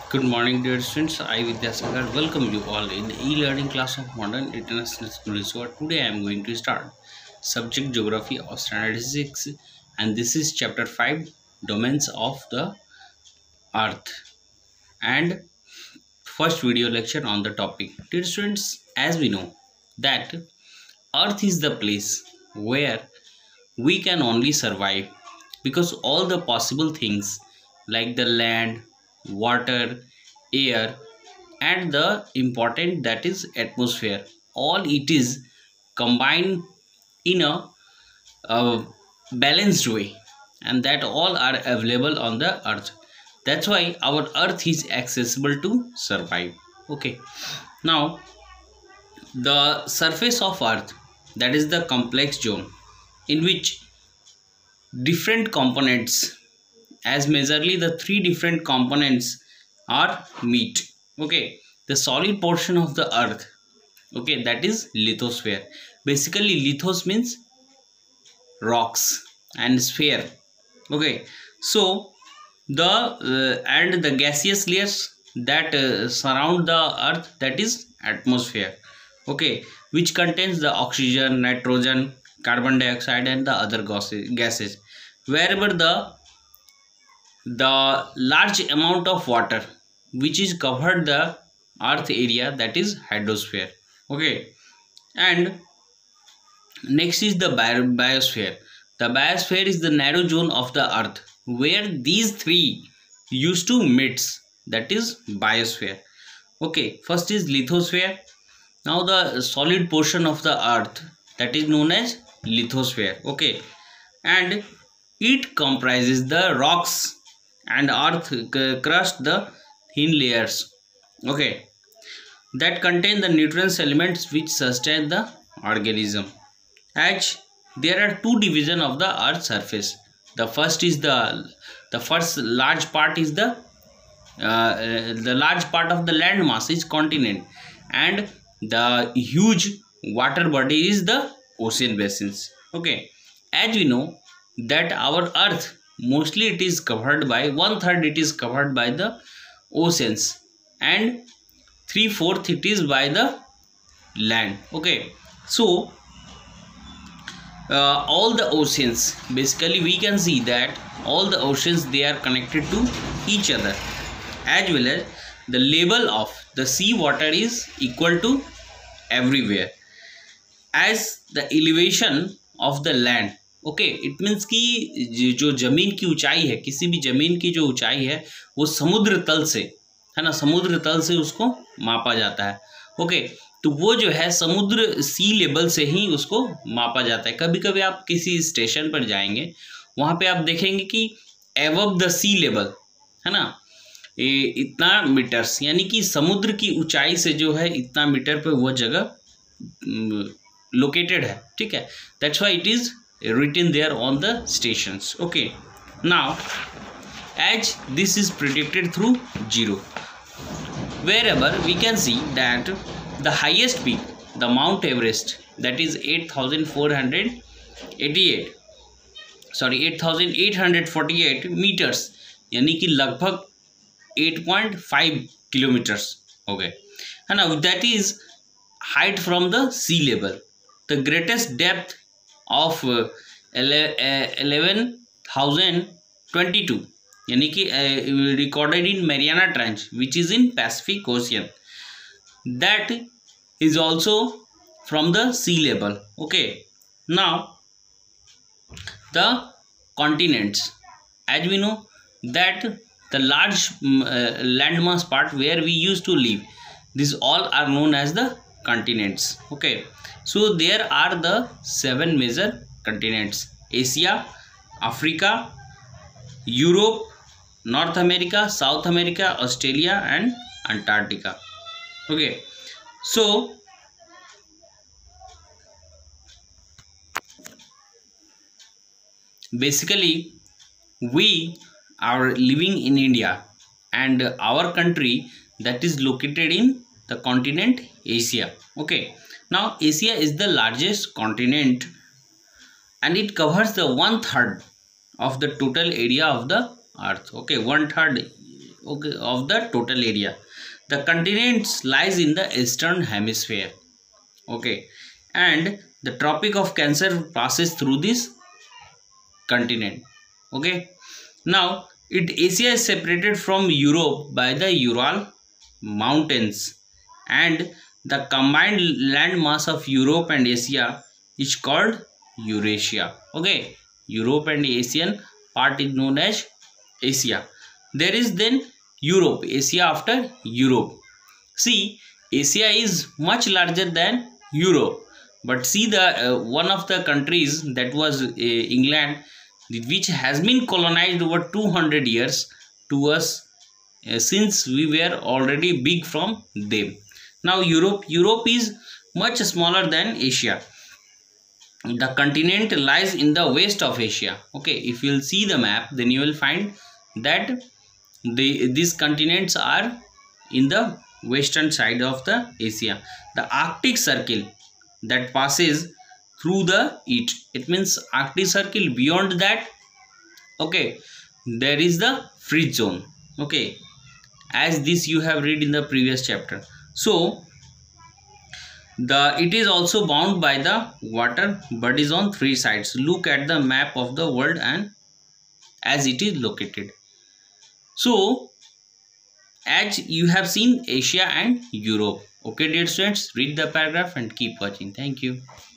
Good morning, dear students. I Vidyasagar welcome you all in the e-learning class of Modern International School. So today I am going to start subject Geography of Standard 6, and this is chapter 5, Domains of the Earth, and first video lecture on the topic. Dear students, as we know that Earth is the place where we can only survive, because all the possible things like the land, water, air, and the important, that is atmosphere, all it is combined in a balanced way, and that all are available on the earth. That's why our earth is accessible to survive. Okay, now the surface of earth, that is the complex zone in which different components, as majorly the three different components are meet. Okay, the solid portion of the earth, okay, that is lithosphere. Basically lithos means rocks and sphere. Okay, so the and the gaseous layers that surround the earth, that is atmosphere. Okay, which contains the oxygen, nitrogen, carbon dioxide, and the other gases. Wherever the large amount of water which is covered the earth area, that is hydrosphere. Okay, and next is the biosphere. The biosphere is the narrow zone of the earth where these three used to meet, that is biosphere. Okay, first is lithosphere. Now the solid portion of the earth, that is known as lithosphere. Okay, and it comprises the rocks and earth crust, the thin layers, okay, that contain the nutrients elements which sustain the organism. As there are two division of the earth surface. The first is the first large part is the large part of the land mass is continent, and the huge water body is the ocean basins. Okay, as we know that our earth mostly it is covered by 1/3, it is covered by the oceans, and 3/4 it is by the land. Okay, so all the oceans, basically we can see that all the oceans, they are connected to each other, as well as the level of the sea water is equal to everywhere as the elevation of the land. Okay, it means कि जो जमीन की ऊंचाई है, किसी भी जमीन की जो ऊंचाई है वो समुद्र तल से, है ना, समुद्र तल से उसको मापा जाता है. ओके, तो वो जो है समुद्र सी लेवल से ही उसको मापा जाता है. कभी कभी आप किसी स्टेशन पर जाएंगे, वहाँ पे आप देखेंगे कि एबव द सी लेवल, है ना, इतना मीटर्स, यानी कि समुद्र की ऊंचाई से जो है इतना मीटर पे वो जगह लोकेटेड है. ठीक है, that's why it is written there on the stations. Okay, now as this is predicted through zero, wherever we can see that the highest peak, the Mount Everest, that is 8,848 meters, यानी कि लगभग 8.5 kilometres हो गए, है ना. that is height from the sea level. The greatest depth of 11,022, यानी कि recorded in Mariana Trench, which is in Pacific Ocean, that is also from the sea level. Okay, now the continents, as we know that the large landmass part where we used to live, these all are known as the continents. Okay, so there are the 7 major continents: Asia, Africa, Europe, North America, South America, Australia, and Antarctica. Okay, so basically we are living in India, and our country that is located in the continent Asia. Okay, now Asia is the largest continent, and it covers the 1/3 of the total area of the earth. Okay, 1/3 okay, of the total area. The continent lies in the eastern hemisphere, okay, and the Tropic of Cancer passes through this continent, okay. Now Asia is separated from Europe by the Ural mountains, and the combined land mass of Europe and Asia is called Eurasia, okay. Europe and Asian part is known as Asia. There is then Europe, Asia after Europe. See, Asia is much larger than Europe, but see the one of the countries, that was England, which has been colonized over 200 years to us, since we were already big from them. Now Europe is much smaller than Asia. The continent lies in the west of Asia, okay. If you will see the map, then you will find that these continents are in the western side of the Asia. The Arctic Circle that passes through the it means Arctic Circle. Beyond that, okay, there is the freeze zone, okay, as this you have read in the previous chapter. So it is also bound by the water bodies on three sides. Look at the map of the world and as it is located. So as you have seen Asia and Europe, okay dear students, read the paragraph and keep watching. Thank you.